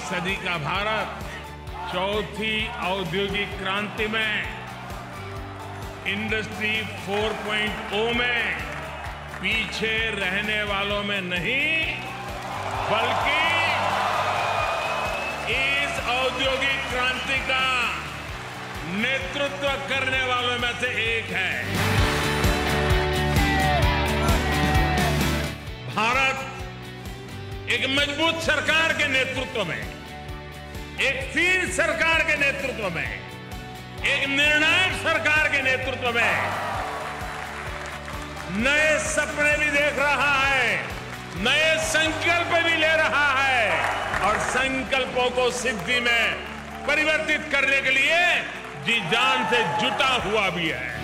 सदी का भारत चौथी औद्योगिक क्रांति में इंडस्ट्री 4.0 में पीछे रहने वालों में नहीं बल्कि इस औद्योगिक क्रांति का नेतृत्व करने वालों में से एक है। भारत एक मजबूत सरकार के नेतृत्व में, एक स्थिर सरकार के नेतृत्व में, एक निर्णायक सरकार के नेतृत्व में नए सपने भी देख रहा है, नए संकल्प भी ले रहा है और संकल्पों को सिद्धि में परिवर्तित करने के लिए जी जान से जुटा हुआ भी है।